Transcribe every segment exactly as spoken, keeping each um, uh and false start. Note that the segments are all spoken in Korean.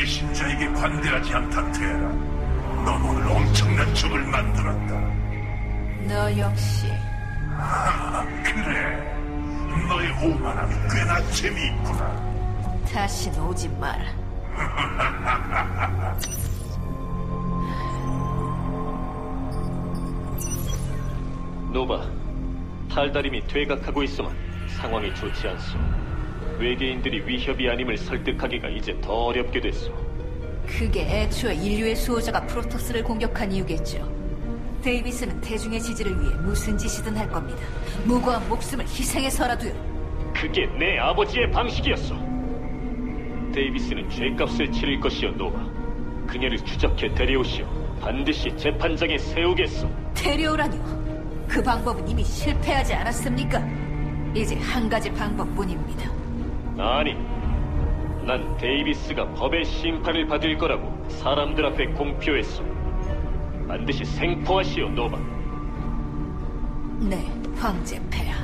배신자에게 관대하지 않다, 테라. 넌 오늘 엄청난 적을 만들었다. 너 역시. 하, 그래. 너의 오만함이 꽤나 재미있구나. 다신 오지 마라. 노바, 탈다림이 퇴각하고 있으면 상황이 좋지 않소. 외계인들이 위협이 아님을 설득하기가 이제 더 어렵게 됐소. 그게 애초에 인류의 수호자가 프로토스를 공격한 이유겠죠. 데이비스는 대중의 지지를 위해 무슨 짓이든 할 겁니다. 무고한 목숨을 희생해서라도요. 그게 내 아버지의 방식이었어. 데이비스는 죄값을 치를 것이오, 노바. 그녀를 추적해 데려오시오. 반드시 재판장에 세우겠소. 데려오라뇨. 그 방법은 이미 실패하지 않았습니까? 이제 한 가지 방법뿐입니다. 아니, 난 데이비스가 법의 심판을 받을 거라고 사람들 앞에 공표했소. 반드시 생포하시오, 노바. 네, 황제 폐하.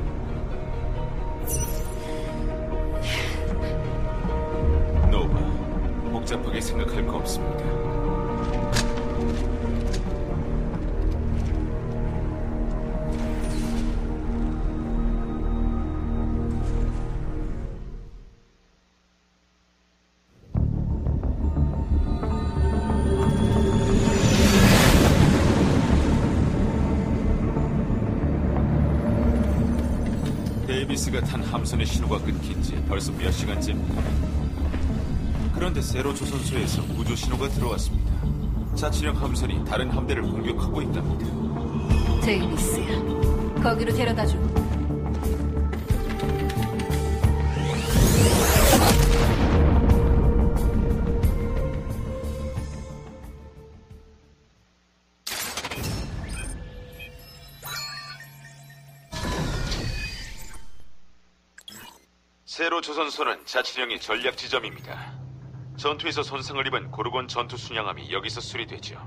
노바, 복잡하게 생각할 거 없습니다. 데이비스가 탄 함선의 신호가 끊긴 지 벌써 몇 시간째입니다. 그런데 세로 조선소에서 우주 신호가 들어왔습니다. 자치령 함선이 다른 함대를 공격하고 있답니다. 데이비스야, 거기로 데려다줘. 세로 조선소는 자치령의 전략 지점입니다. 전투에서 손상을 입은 고르곤 전투 순양함이 여기서 수리되죠.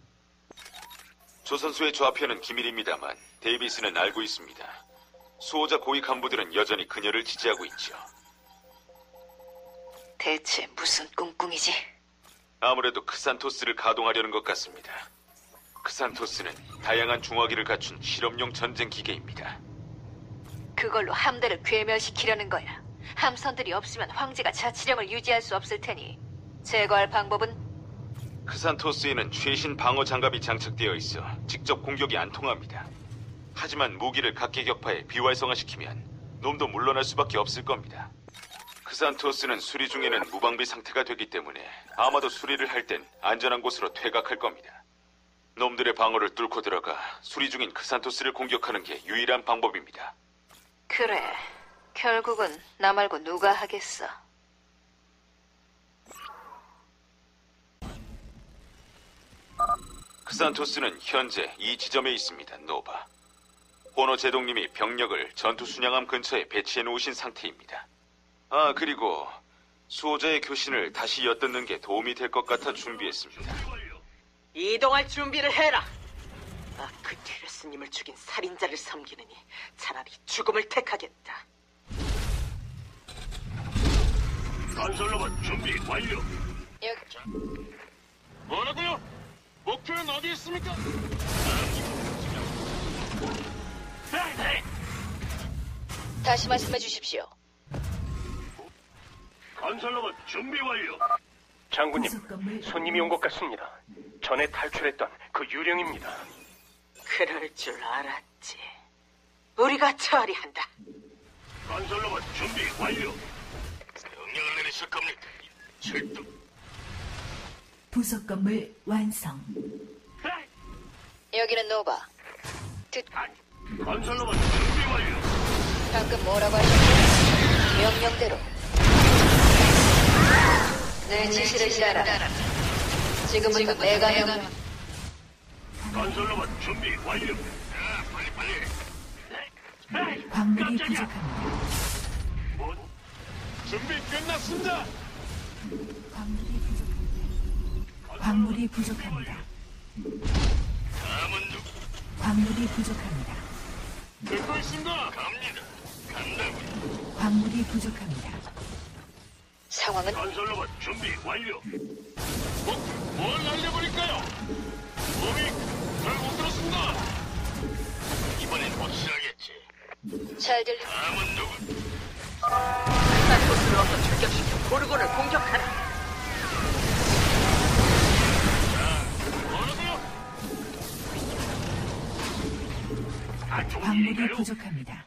조선소의 좌표는 기밀입니다만 데이비스는 알고 있습니다. 수호자 고위 간부들은 여전히 그녀를 지지하고 있죠. 대체 무슨 꿍꿍이지? 아무래도 크산토스를 가동하려는 것 같습니다. 크산토스는 다양한 중화기를 갖춘 실험용 전쟁 기계입니다. 그걸로 함대를 괴멸시키려는 거야. 함선들이 없으면 황제가 자치령을 유지할 수 없을 테니 제거할 방법은? 크산토스에는 최신 방어 장갑이 장착되어 있어 직접 공격이 안 통합니다. 하지만 무기를 각계격파에 비활성화시키면 놈도 물러날 수밖에 없을 겁니다. 크산토스는 수리 중에는 무방비 상태가 되기 때문에 아마도 수리를 할 땐 안전한 곳으로 퇴각할 겁니다. 놈들의 방어를 뚫고 들어가 수리 중인 크산토스를 공격하는 게 유일한 방법입니다. 그래, 결국은 나 말고 누가 하겠어. 크산토스는 현재 이 지점에 있습니다, 노바. 호노 제동님이 병력을 전투 순양함 근처에 배치해 놓으신 상태입니다. 아, 그리고 수호자의 교신을 다시 엿듣는 게 도움이 될 것 같아 준비했습니다. 이동할 준비를 해라. 아크 테레스님을 죽인 살인자를 섬기느니 차라리 죽음을 택하겠다. 건설로봇 준비 완료. 여기. 뭐라고요? 목표는 어디 있습니까? 다시 말씀해 주십시오. 건설로봇 준비 완료. 장군님, 손님이 온 것 같습니다. 전에 탈출했던 그 유령입니다. 그럴 줄 알았지. 우리가 처리한다. 건설로봇 준비 완료. 명령을 내리실 겁니까? 출동. 부속 건물 완성. 여기는 노바. 듣... 건설로봇 준비 완료. 방금 뭐라고 하셨죠? 명령대로. 내 지시를 따라. 지금부터 내가 명... 건설로봇 준비 완료. 자, 빨리 빨리. 광물이 부족합니다. 뭐? 준비 끝났습니다. 광물이 부족합니다. 광물이 부족합니다. 다음은 누구? 광물이 부족합니다. 듣고 있습니다. 갑니다. 간다고요. 광물이 부족합니다. 상황은 건설로봇 준비 완료. 뭐, 뭘 날려버릴까요? 몸이 잘못 들었습니다. 이번엔 확실하겠지. 잘 들리. 다음은 누구? 크산토스를 어서 출격시켜 고르곤을 공격하라. 뭐라고요? 아, 좋은 광물이 일인가요? 부족합니다.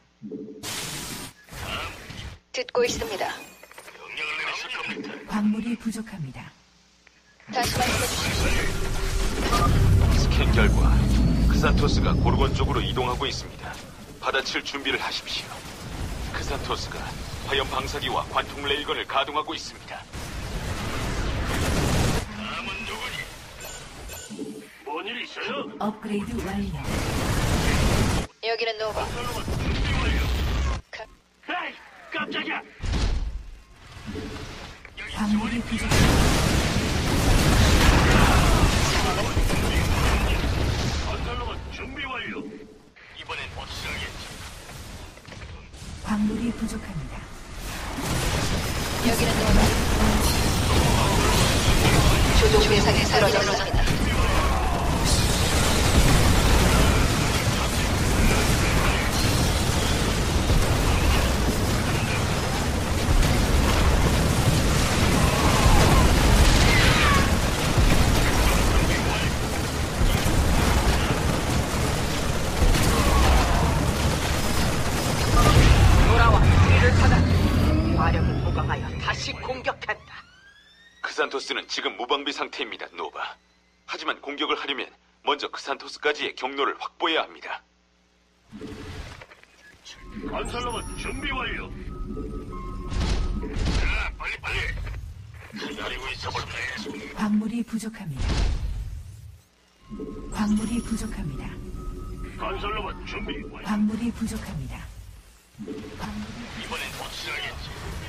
듣고 있습니다. 명령을 내리실 겁니까? 광물이 부족합니다. 다시 말씀해 주십시오. 스캔 결과 크산토스가 고르곤 쪽으로 이동하고 있습니다. 받아칠 준비를 하십시오. 크산토스가 화염 방사기와 관통 레일건을 가동하고 있습니다. 다음은 누구니? 뭔 일 있어요? 업그레이드 완료. 여기는 노바. 건설로봇 준비 완료. 가- 에이, 깜짝이야. 광물이 부족합니다. 건설로봇 준비 완료. 이번엔 확실하겠지. 광물이 부족합니다. 여기는 노바. 조종 대상에 사라졌습니다. 돌아와 뒤를 받아. 화력을 보강하여 다시 공격한다. 크산토스는 지금 무방비 상태입니다, 노바. 하지만 공격을 하려면 먼저 크산토스까지의 경로를 확보해야 합니다. 건설로봇 준비 완료. 자, 빨리 빨리. 기다리고 있어볼게. 광물이 부족합니다. 광물이 부족합니다. 건설로봇 준비 완료. 광물이 부족합니다. 광물이 이번엔 확실하겠지.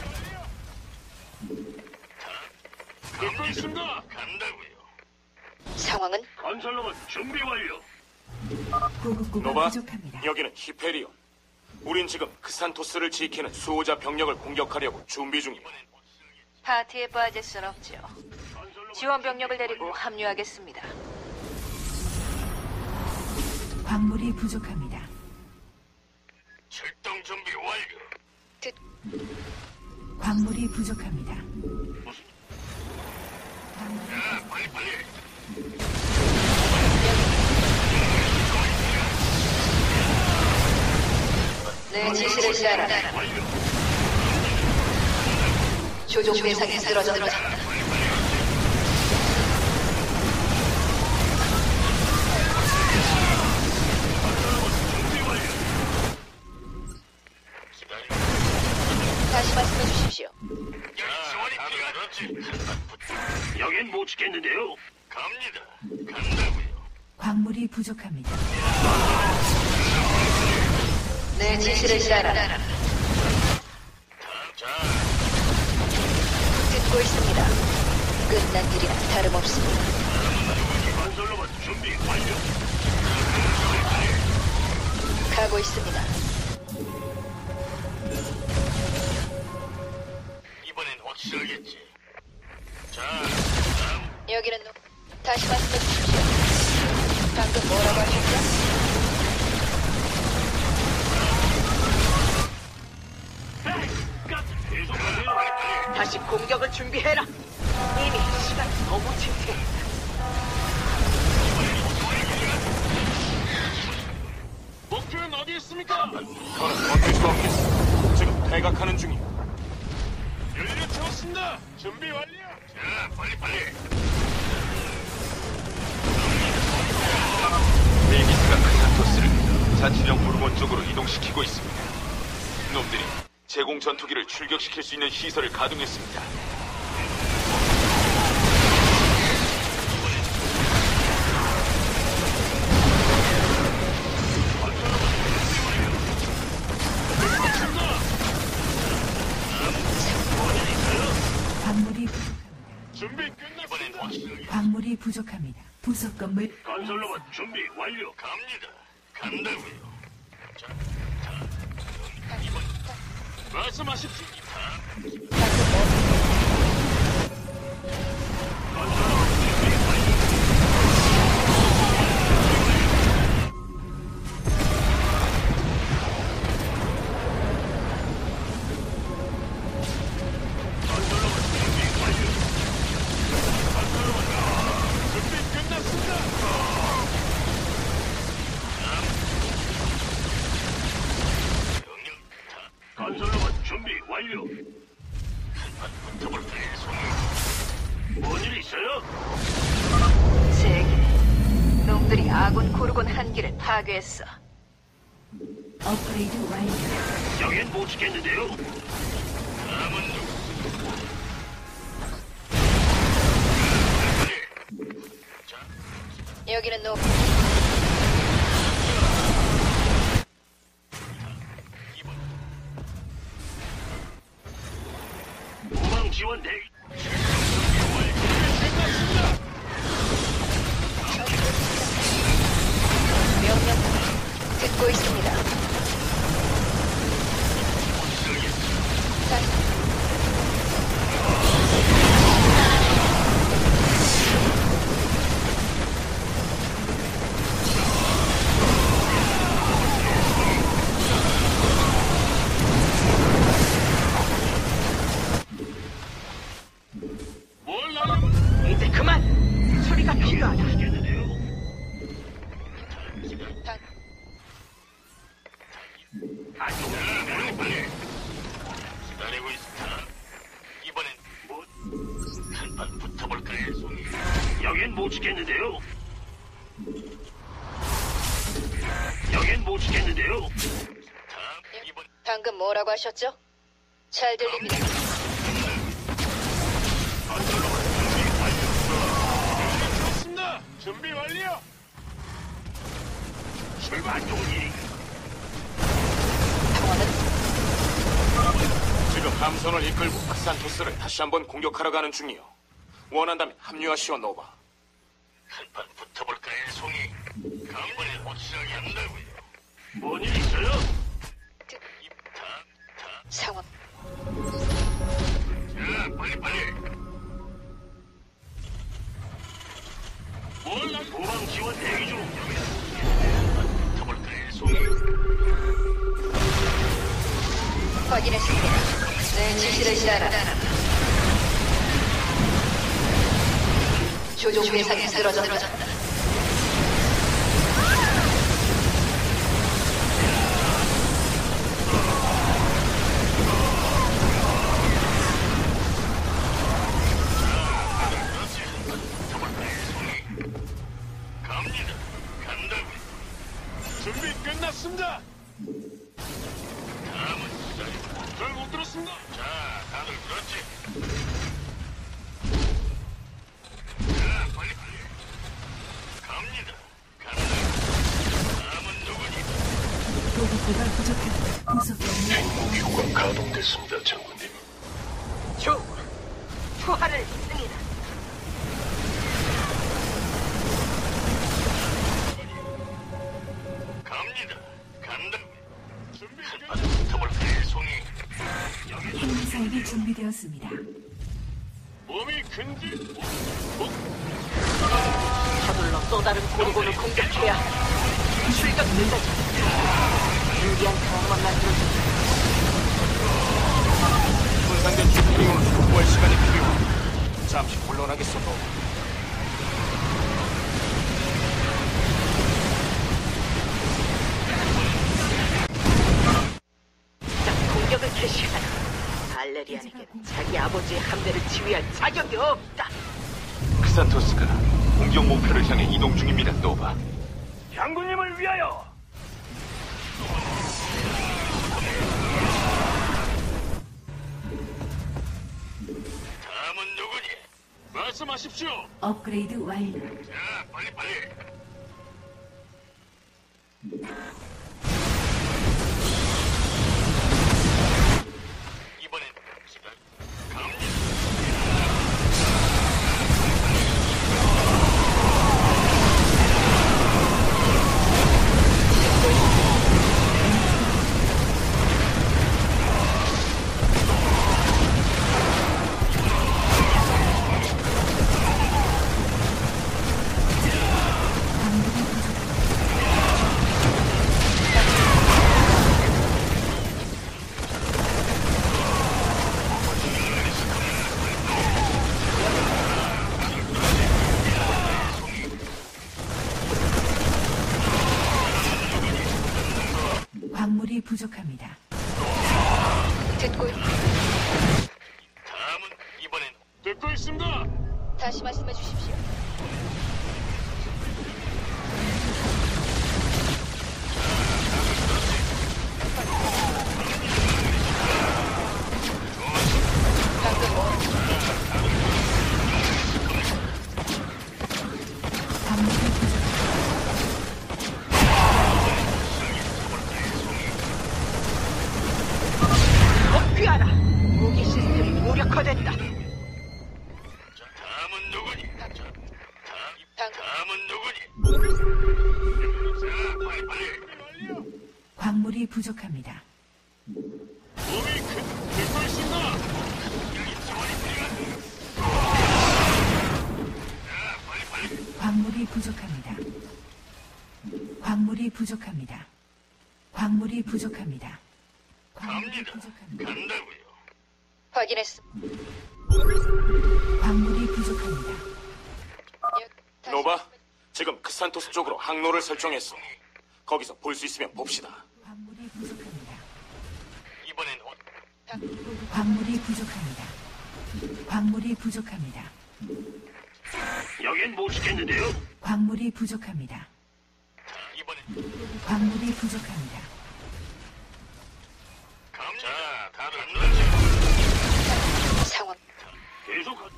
듣고 있습니다. 간다고요. 상황은 건설로봇 준비 완료. 보급고가 노바, 부족합니다. 여기는 히페리온. 우린 지금 크산토스를 지키는 수호자 병력을 공격하려고 준비 중이다. 파티에 빠질 순 없죠. 지원 병력을 데리고 합류하겠습니다. 광물이 부족합니다. 출동 준비 완료. 듣 광물이 부족합니다. 무슨? 자, 빨리 빨리. 내 지시를 따라 완료. 조종 대상에 쓰러졌다. 준비 완료. 기다리고. 다시 말씀해 주십시오. 자, 지원이 여긴 못 지켰는데요. 갑니다. 간다고요. 광물이 부족합니다. 내 지시를 따라 자, 듣고 있습니다. 끝난 일이나 다름없습니다. 건설로봇 준비 완료. 가고 있습니다. 이번엔 확실하겠지. 자, 다음. 여기는 노... 다시 말씀해 주십시오. 방금 뭐라고 하셨죠? 에이, 깜짝 계속하세요. 다시 공격을 준비해라. 이미 시간이 너무 촉박해. 목표는 어디 있습니까? 저는 버틸 수 없겠어. 지금 퇴각하는 중이야. 연료 채웠습니다. 준비 완료. 자, 빨리 빨리. 데이비스가 크산토스를 자치령 고르곤 쪽으로 이동시키고 있습니다. 놈들이 제공 전투기를 출격시킬 수 있는 시설을 가동했습니다. 광물이 부족합니다. 준비 끝났습니다. 확실하게. 광물이 부족합니다. 부속 건물 건설로봇 준비 완료. 갑니다. 간다고요. 자, 자, 이번 말씀하십시오. 방금 뭐... 건설로봇 준비 완료. 한판 붙어볼까요, 송이? 뭔일 있어요? 제게 놈들이 아군 고르곤 한 기를 파괴했어. 업그레이드 완료. 여긴 못 지켰는데요. 다음은 누구? 여기는 노. 후방 지원 대기. 명령 듣고 있습니다. 자, 뭘 나가? 이제 그만. 수리가 필요하다. 지켰는데요. 당, 아주 빨리 빨리. 기다리고 있습니다. 이번엔 뭐 한판 붙어볼까요, 송이? 여긴 못 지켰는데요. 여긴 못 지켰는데요. 다음 이번 방금 뭐라고 하셨죠? 잘 들립니다. 좋습니다. 준비 완료. 출발 중이. 상황은 지금 함선을 이끌고 크산토스를 다시 한번 공격하러 가는 중이요. 원한다면 합류하시오, 노바. 한판 붙어볼까요, 송이? 이번엔 확실하게 한다고요. 뭔일 있어요? 그, 다, 다. 상황 자, 빨리 빨리. 뭘 도방 지원 대기 중. 한판 붙어볼까요, 송이? 확인했습니다. 내 지시를 따라 조종 대상이 쓰러졌다. 갑니다. 간다고요. 준비 끝났습니다. 다음은 기다리고. 잘못 들었습니다. 자, 다들 그렇지. 자, 빨리 빨리. 갑니다. 간다. 다음은 누구니? 보급고가 부족합니다. 부속 건물 효과 가동됐습니다, 장군님. 주. 투하를 있습니다. 갑니다. 간다. 준비 한판 붙어볼까요, 송이? 여기 핵미사일이 준비되었습니다. 몸이 근질. 어? 서둘러 또 다른 고르곤을 공격해야 해. 출격 늦어져. 유리한 상황만 만들어줘. 분산된 주프링으로 확보할 시간이 필요하다. 잠시 물러나겠소, 노바. 딱 공격을 개시하라. 발레리안에게 자기 아버지의 함대를 지휘할 자격이 없다. 크산토스가 공격 목표를 향해 이동 중입니다, 노바. 장군님을 위하여. 다음은 누구니? 말씀하십시오. 업그레이드 완료. 자, 빨리 빨리. 이번엔 기다려. 갑니다. 광물이 부족합니다. 듣고 있... 다음은 이번엔 듣고 있습니다. 다시 말씀해 주십시오. 방금 뭐... 광물이 부족합니다. 복귀하라. 무기 시스템이 무력화됐다. 자, 다음은 누구니? 자, 다, 방금 다음은 누구니? 자, 빨리 빨리. 광물이 부족합니다. 몸이 큰 듣고 있습니다. 여기 지원이 필요한. 자, 빨리 빨리. 광물이 부족합니다. 광물이 부족합니다. 광물이 부족합니다. 광물이 갑니다. 부족합니다. 간다고요. 확인했음. 광물이 부족합니다. 여- 다시 노바, 말씀해- 지금 크산토스 쪽으로 항로를 설정했어. 거기서 볼 수 있으면 봅시다. 광물이 부족합니다. 이번엔 어, 방- 광물이 부족합니다. 광물이 부족합니다. 여긴 못 시켰는데요. 광물이 부족합니다. 이번엔 광물이 부족합니다. 감. 자, 다들 안 놀죠. 상황. 계속. 하-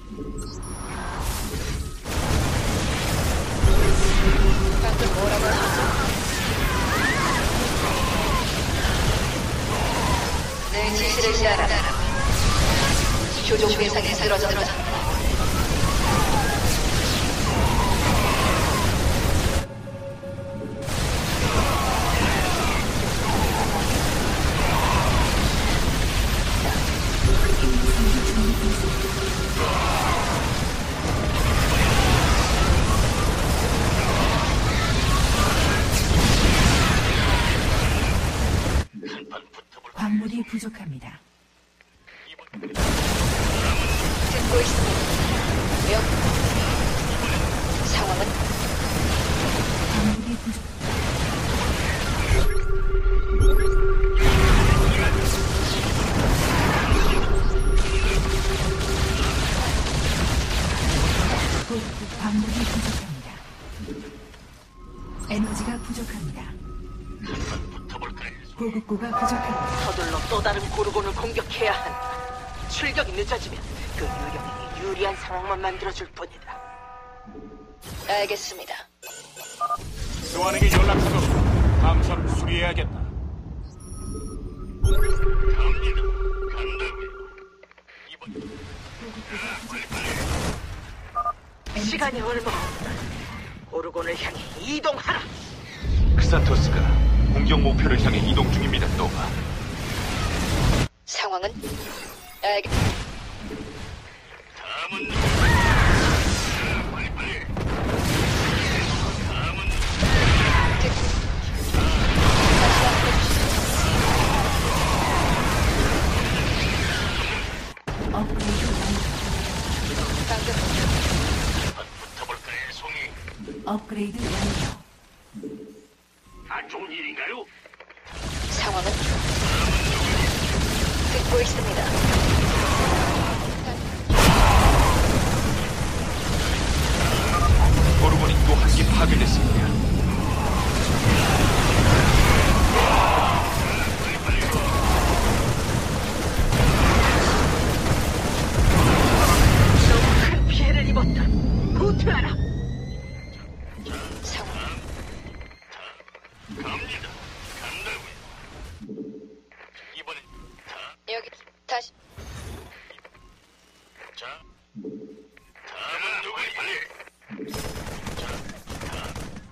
방금 뭐라고 하셨죠? 내 지시를 따라. 조종 대상이 쓰러졌다. 광물이 부족합니다. 듣고 있습니다. 명. 상황은 광물이 부족. 광물이 부족합니다. 에너지가 부족합니다. 보급고가 부족합니다. 서둘러 또 다른 고르곤을 공격해야 한다. 출격이 늦어지면 그 유령이 유리한 상황만 만들어줄 뿐이다. 알겠습니다. 스완에게 연락하도록 함선을 수리해야겠다. 갑니다. 간다고요. 이번 시간이 얼마 없다. 고르곤을 향해 이동하라. 크산토스가 공격 목표를 향해 이동 중입니다, 노바. 상황은 알겠. 다음은 누구? 빨리 빨리. 다음은 업그레이드 완료. 방금 붙어볼까요, 송이? 업그레이드 완료. 안 좋은 일인가요? 상황은 듣고 있습니다. 보르곤이 또 한 개 파괴됐습니다. 너무 큰 피해를 입었다. 후퇴하라. 상황 갑니다. 간다고요. 이번엔 다, 여기 다시 자. 다음은 누구니? 빨리. 자, 다.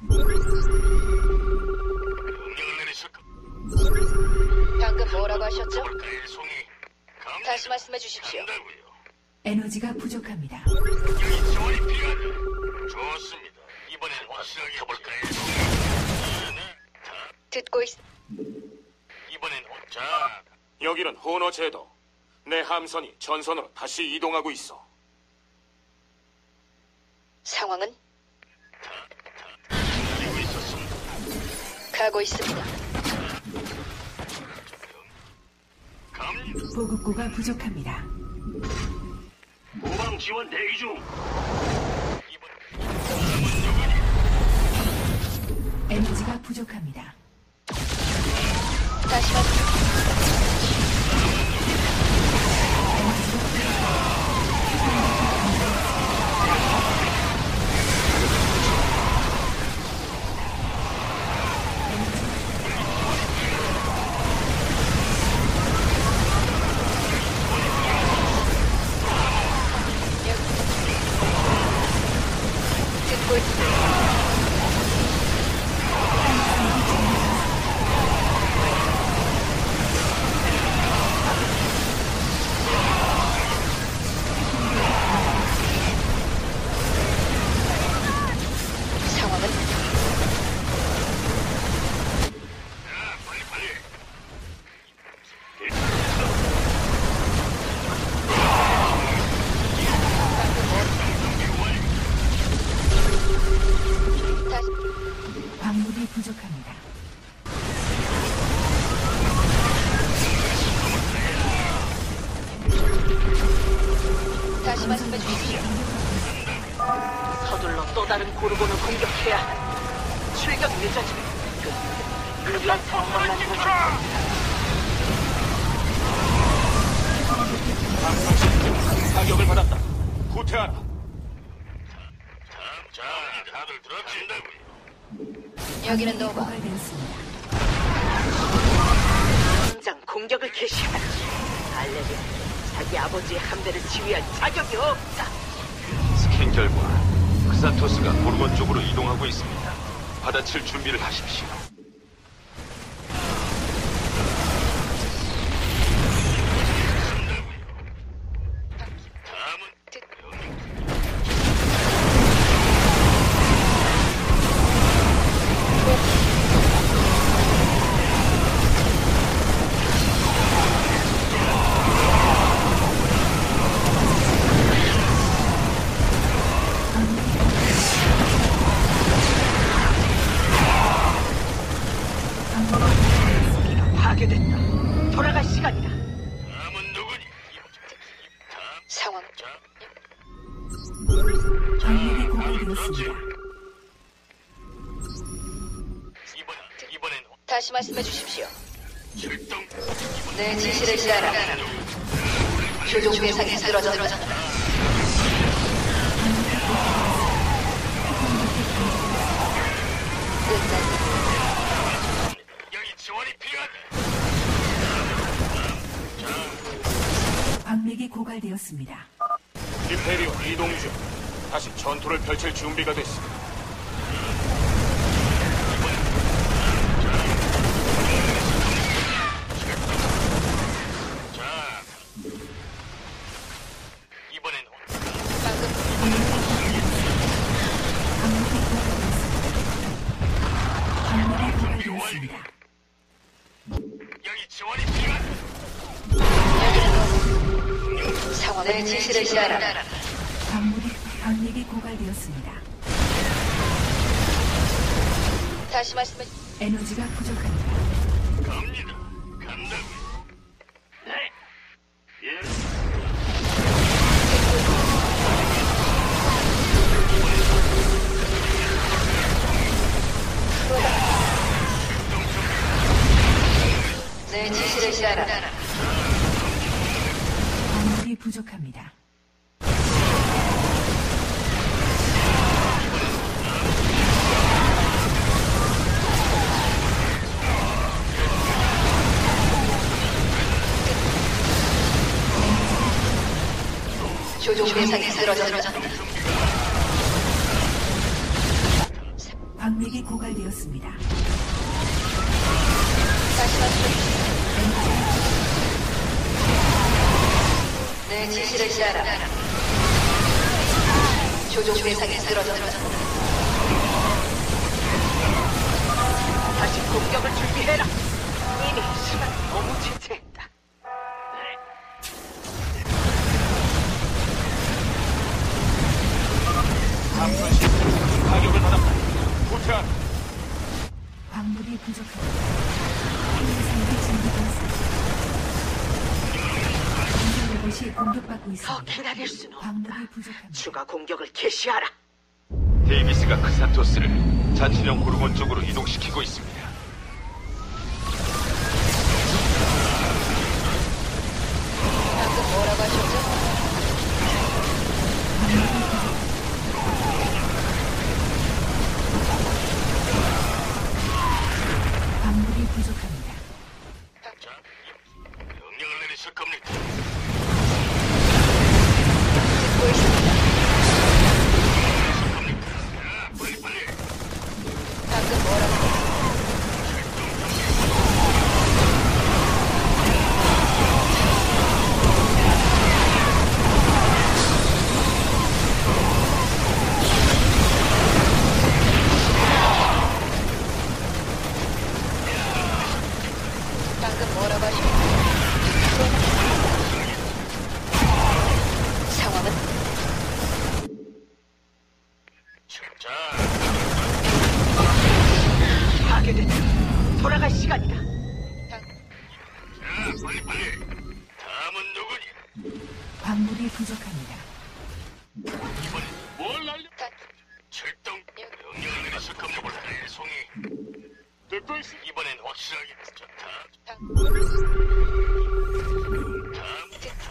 명령을 내리실까? 방금 뭐라고 하셨죠? 볼까요, 송이? 갑니다. 다시 말씀해 주십시오. 간다고요. 에너지가 부족합니다. 여기 지원이 필요하다. 좋습니다. 이번엔 확실하게 해볼까요, 송이? 네, 다. 듣고 있. 이번엔 어- 자. 여기는 호너 제도. 내 함선이 전선으로 다시 이동하고 있어. 상황은 기다리고 있었습니다. 가고 있습니다. 갑니다. 보급고가 부족합니다. 후방 지원 대기 중. 에너지가 부족합니다. 다시 말씀. 듣고 있습니다. 상황은 다시 광물이 부족합니다. 다시 말씀해 주십시오. 서둘러 또 다른 고르곤을 공격해야 한다. 출격 늦어지면 그 유리한 상황만 만들어져. 타격을 받았다. 후퇴하라. 자, 다들 들었지? 여기는 노바. 고갈되었습니다. 당장 공격을 개시하라. 알레르 자기 아버지의 함대를 지휘할 자격이 없다. 스캔 결과 크산토스가 고르곤 쪽으로 이동하고 있습니다. 받아칠 준비를 하십시오. 파괴됐다. 돌아갈 시간이다. 남은 누구니? 상황 광물이 고갈되었습니다. 이번 이번엔 다시 말씀해 주십시오. 출동. 내 지시를 따라 조종 대상이 쓰러졌다. 끝났다. 여기 지원이 필요하다. 광맥이 고갈되었습니다. 임페리온 이동 중. 다시 전투를 펼칠 준비가 됐어. 자, 이번엔 광맥이 고갈되었습니다. 여기 지원이 필요하다. 상황 내 지시를 따라 광물이 광맥이 고갈되었습니다. 다시 말씀해 에너지가 부족합니다. 갑니다. 간다고. 네. 예. 내 지시를 따라 광물이 부족합니다. 조종 대상이 쓰러졌다. 광맥이 고갈되었습니다. 다시 말씀해 주십시오. 내 지시를 따라 조종 대상이 쓰러졌다. 다시 공격을 준비해라. 이미 시간이 너무 지체했다. 함선 시스템 타격을 받았다. 후퇴하라. 광물이 부족합니다. 생산이 준비되었습니다. 공격받고 더 있습니다. 기다릴 수는 없다. 광물이 부족합니다. 추가 공격을 개시하라. 데이비스가 크산토스를 자치령 고르곤 쪽으로 이동시키고 있습니다. 방금 뭐라고 하셨죠? 광물이 부족합니다. 명령을 내리실 겁니까? 듣고 있습니다. 빨리 빨리. 방금 뭐라고? 방금 뭐라고 하셨죠? 상황은? 자, 파괴됐다. 돌아갈 시간이다. 자, 빨리 빨리. 다음은 누구니? 광물이 부족합니다. 이번엔 뭘 날려? 다- 출동. 명령을 내리실 겁니다. 네, 송이. 듣고 있어. 이번엔 확실하게. 좋다. 방- 다음.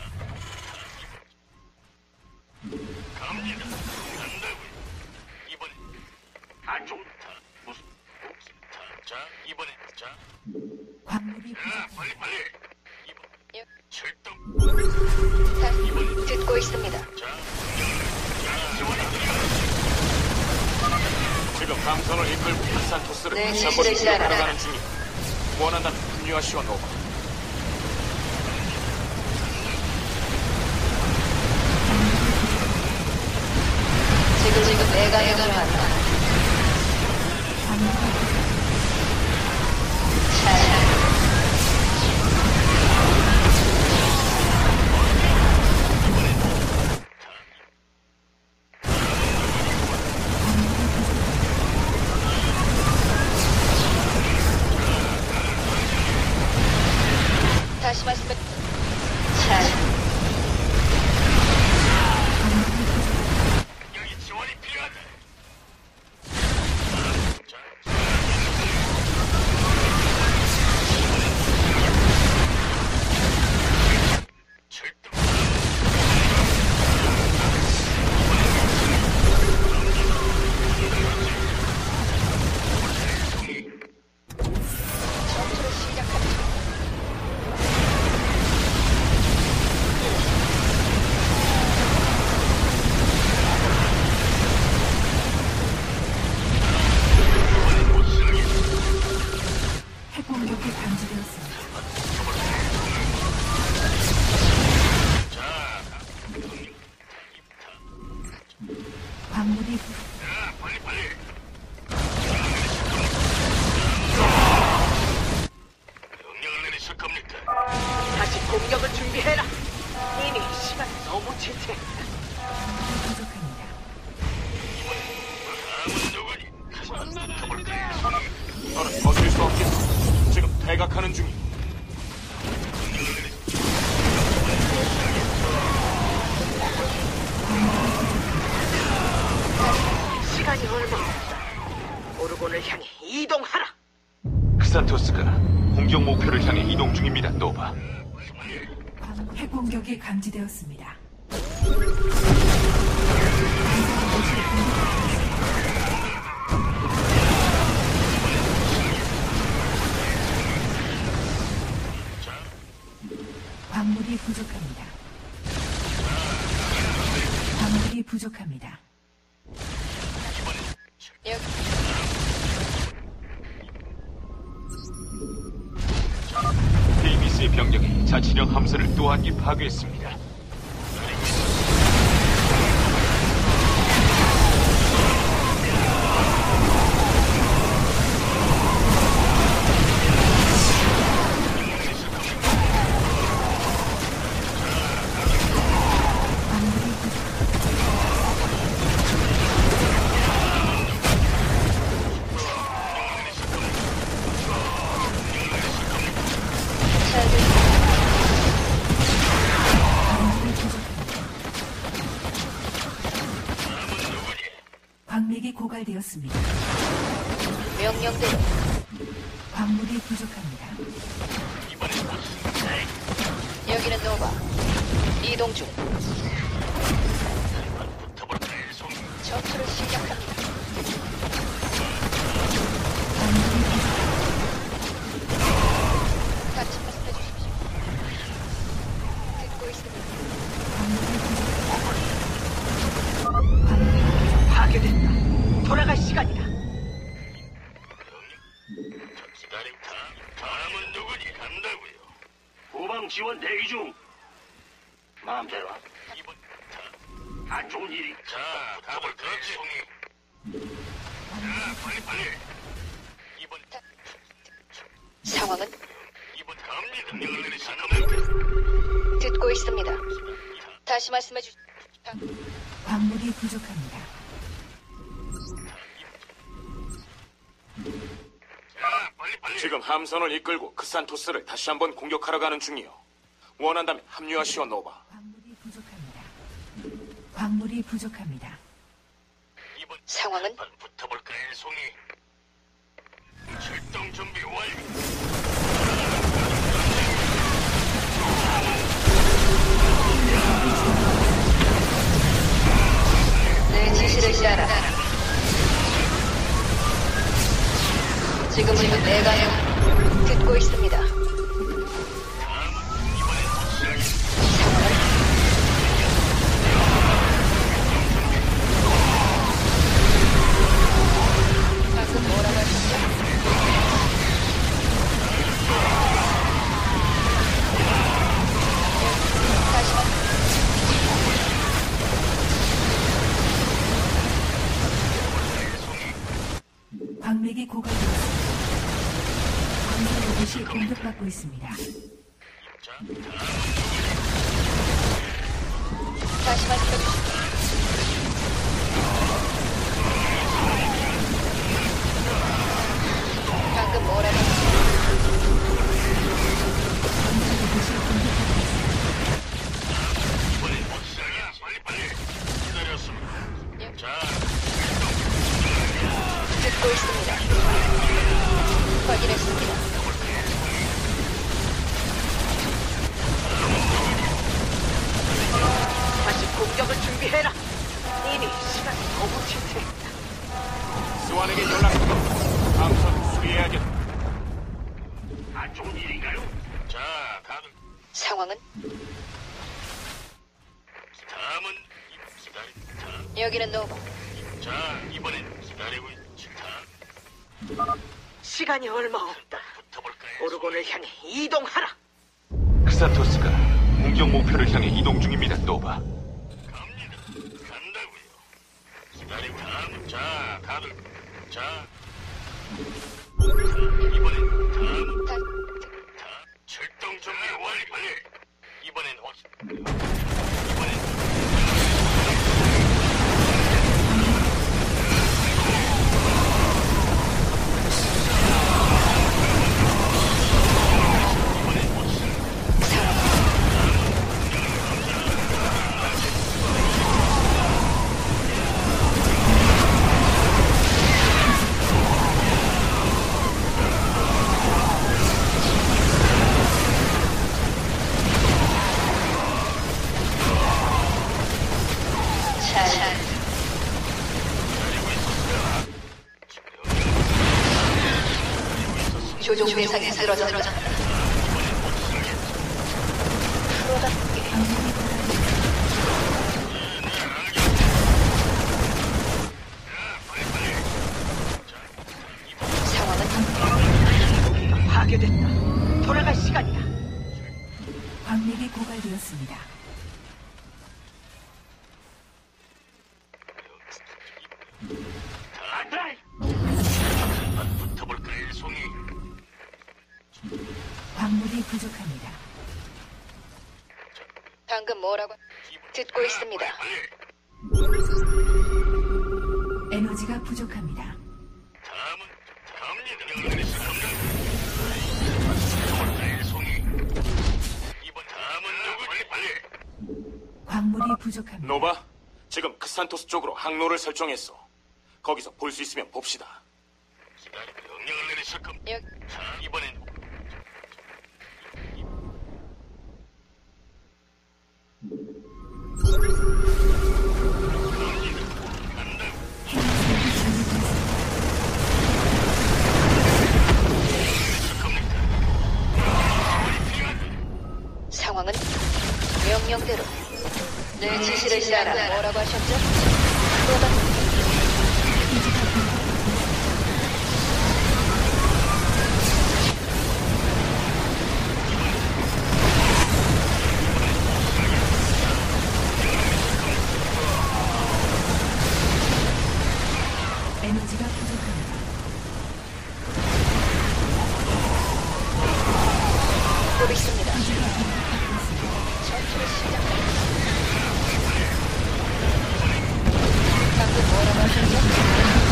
갑니다. 간다고요. 이번엔 안 좋다. 무슨 자, 자, 이번엔 자, 광물이 자, 부족합니다. 빨리 빨리. 이번 예. 출동. 다- 듣고 있습니다. 자, 자, 지원이 지금 함선을 이끌고 크산토스를 네, 다시 한번 지시를 공격하러 따라. 가는 중이다. 원한다면 합류하시오, 노바. 지금 지금 내가 해결한다. 잘. 다시 말씀해. 잘. 여기 지원이 필요하다. 자, 출동. 전투를 시작합니다. 핵 공격이 감지되었습니다. 광물이 부... 자, 빨리 빨리. 명령을 내리실 겁니까? 다시 공격을 준비해라. 이미 시간이 너무 지체했다. 부족합니다. 다음은 누구니? 너는 버틸 수 없겠어. 지금 퇴각하는 중이다. 시간이 얼마 없다. 오르곤을 향해 이동하라. 크산토스가 공격 목표를 향해 이동 중입니다, 노바. 광- 핵 공격이 감지되었습니다. 광물이 부족합니다. 광물이 부족합니다. 여기. 데이비스의 병력이 자치령 함선을 또 한 개 파괴했습니다. 잘 들립니다. 고갈되었습니다. 명령대로 광물이 부족합니다. 이번엔 못 여기는 노바. 이동 중. 붙어볼까요, 송이? 전투를 시작합니다. 광물이 다시 말씀해 주십시오. 듣고 있습니다. 파괴됐다. 돌아갈 시간이다. 기다림 다. 다음은 누구니 간다고요. 후방 지원 대기 중. 마음대로. 이번 다. 안 좋은 일이. 자, 다들 그렇지, 송이. 자, 빨리 빨리. 이번 상황은 이번 갑니다. 명령을 내리시는 듣고 있습니다. 다시 말씀해 주십시오. 광물이 부족합니다. 자, 빨리 빨리. 지금 함선을 이끌고 크산토스를 다시 한번 공격하러 가는 중이요. 원한다면 합류하시오, 노바. 광물이 부족합니다. 광물이 부족합니다. 이번 상황은 한판 붙어볼까요, 송이? 출동 준비 완료. 내 지시를 따라. 지금은 내가 해. 듣고 있습니다. 방금 뭐라고 하셨죠? 다시 말씀. 광맥이 고갈되었습니다. 광맥 로봇이 공격받고 있습니다. 다시 말씀해 주십시오. 방금 뭐라고 하셨죠? 자, 빨리 빨리. 기다렸습니다. 예. 자, 듣고 있습니다. 확인했습니다. 다시 공격을 준비해라. 이미 시간이 너무 지체했다. 스완에게 연락해서 함선 수리해야겠다. 안 좋은 일인가요? 자, 다들 상황은 다음은 이- 기다리. 자, 여기는 노바. 자, 이번엔 기다리고 있지. 자, 시간이 얼마 없다. 붙어볼까요? 오르곤을 향해 이동하라. 크산토스가 공격 목표를 향해 이동 중입니다, 노바. 갑니다. 간다고요. 기다리고 다음. 자, 다들. 자, 이번엔 다음. 다, 다 출동 준비 완료. 빨리. 이번엔 확. 이번엔 잘. 조종 대상이 쓰러졌다. 프로답게 상황은 무기가 파괴됐다. 돌아갈 시간이다. 광맥이 고갈되었습니다. 안돼. 붙어볼까요, 송이? 광물이 부족합니다. 방금 뭐라고? 듣고 있습니다. 에너지가 부족합니다. 다음은 갑니다. 붙어볼까요, 송이? 이번 다음은 누구? 빨리 빨리. 광물이 부족합니다. 노바, 지금 크산토스 쪽으로 항로를 설정했어. 거기서 볼 수 있으면 봅시다. 명령을 내리실 겁니다. 여... 자, 이번엔 상황은 명령대로 내 지시를 따라 뭐라고 하셨죠? 로봇 에너지가 부족합니다. 듣고 있습니다. 전투를 시작합니다. 방금 뭐라고 하셨죠?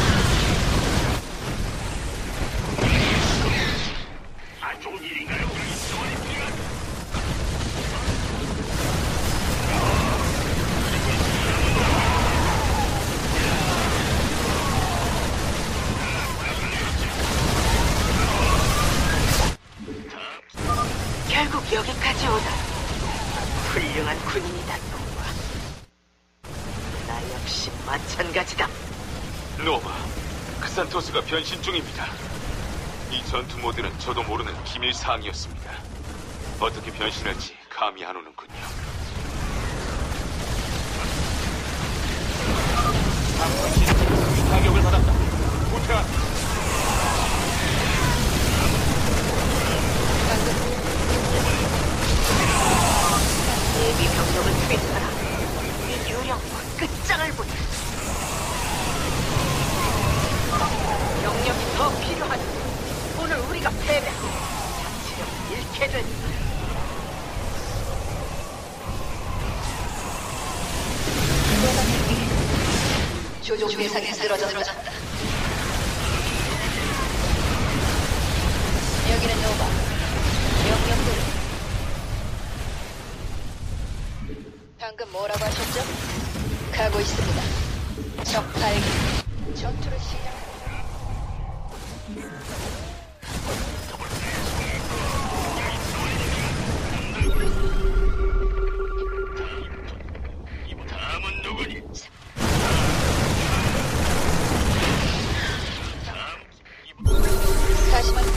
안 좋은 일인가요? 지원이 필요합니다. 결국 여기까지 오다. 훌륭한 군인이다, 노바. 나 역시 마찬가지다. 노바, 크산토스가 변신 중입니다. 이 전투 모드는 저도 모르는 기밀 사항이었습니다. 어떻게 변신할지 감이 안 오는군요. 타격을 받았다. 후퇴한. 예비 병력을 투입하라. 이 유령과 끝장을 보자. 병력이 더 필요하다. 오늘 우리가 패배하고 자치령을 잃게 된다. 조종 대상이 쓰러졌다. 여기는 노바. 명령대로. 방금 뭐라고 하셨죠? 가고 있습니다. 적 발견. 전투를 시작. 다음은 누구니? 다시 말.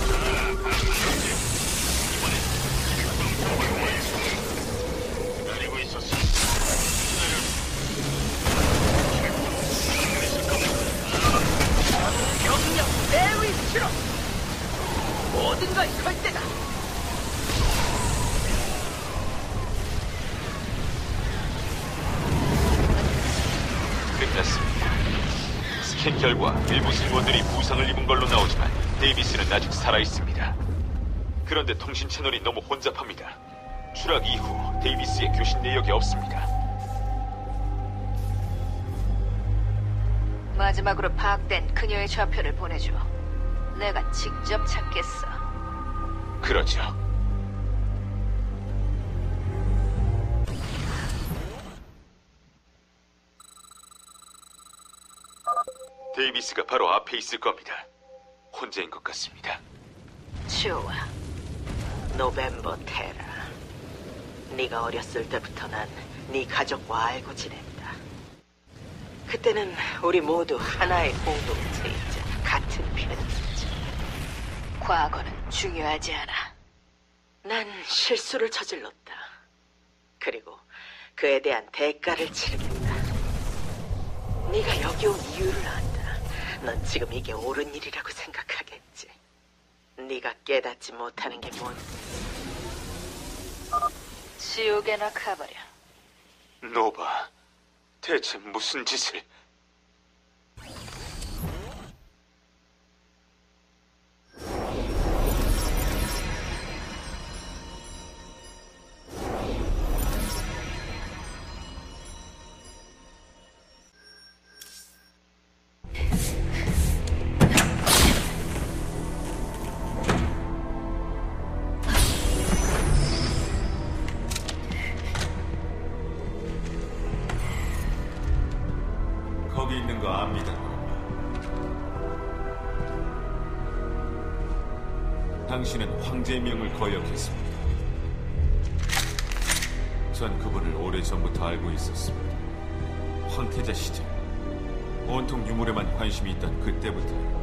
기다리고 있었어. 명령 내 위치로. 모든 걸 걸 때다. 끝났습니다. 스캔 결과 일부 승무원들이 부상을 입은 걸로 나오지만 데이비스는 아직 살아있습니다. 그런데 통신 채널이 너무 혼잡합니다. 추락 이후 데이비스의 교신 내역이 없습니다. 마지막으로 파악된 그녀의 좌표를 보내줘. 내가 직접 찾겠어. 그러죠. 데이비스가 바로 앞에 있을 겁니다. 혼자인 것 같습니다. 좋아. 노벤버 테라. 네가 어렸을 때부터 난 네 가족과 알고 지냈다. 그때는 우리 모두 하나의 공동체이자 같은 편이었지. 과거는 중요하지 않아. 난 실수를 저질렀다. 그리고 그에 대한 대가를 치르겠다. 네가 여기 온 이유를 안다. 넌 지금 이게 옳은 일이라고 생각하겠지. 네가 깨닫지 못하는 게 뭔? 지옥에나 가버려. 노바, 대체 무슨 짓을... 거기 있는 거 압니다. 당신은 황제의 명을 거역했습니다. 전 그분을 오래전부터 알고 있었습니다. 황태자 시절, 온통 유물에만 관심이 있던 그때부터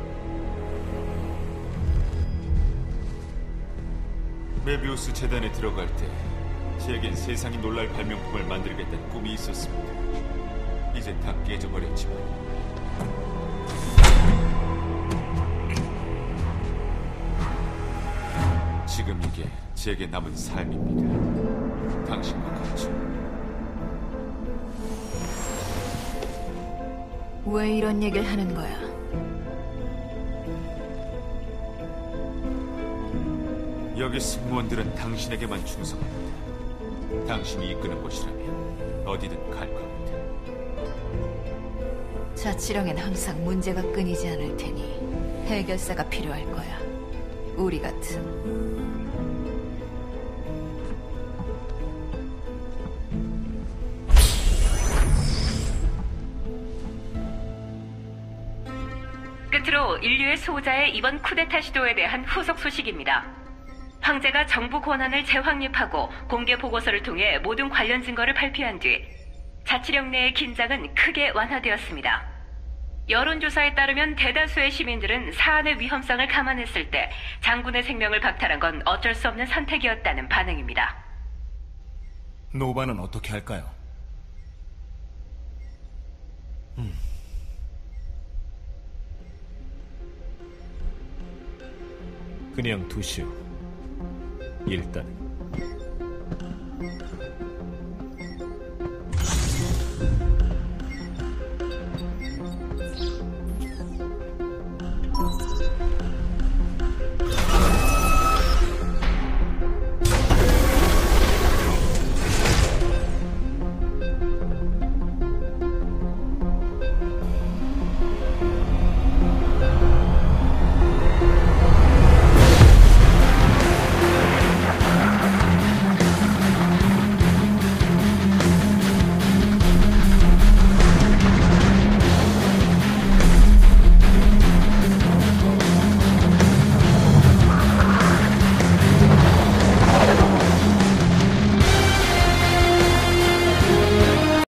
메비우스 재단에 들어갈 때 제겐 세상이 놀랄 발명품을 만들겠다는 꿈이 있었습니다. 이제 다 깨져버렸지만 지금 이게 제게 남은 삶입니다. 당신과 같이. 왜 이런 얘기를 하는 거야? 여기 승무원들은 당신에게만 충성합니다. 당신이 이끄는 곳이라면 어디든 갈 겁니다. 자치령엔 항상 문제가 끊이지 않을 테니 해결사가 필요할 거야. 우리 같은. 끝으로 인류의 수호자의 이번 쿠데타 시도에 대한 후속 소식입니다. 황제가 정부 권한을 재확립하고 공개 보고서를 통해 모든 관련 증거를 발표한 뒤 자치령 내의 긴장은 크게 완화되었습니다. 여론조사에 따르면 대다수의 시민들은 사안의 위험성을 감안했을 때 장군의 생명을 박탈한 건 어쩔 수 없는 선택이었다는 반응입니다. 노바는 어떻게 할까요? 음. 그냥 두시오. 일단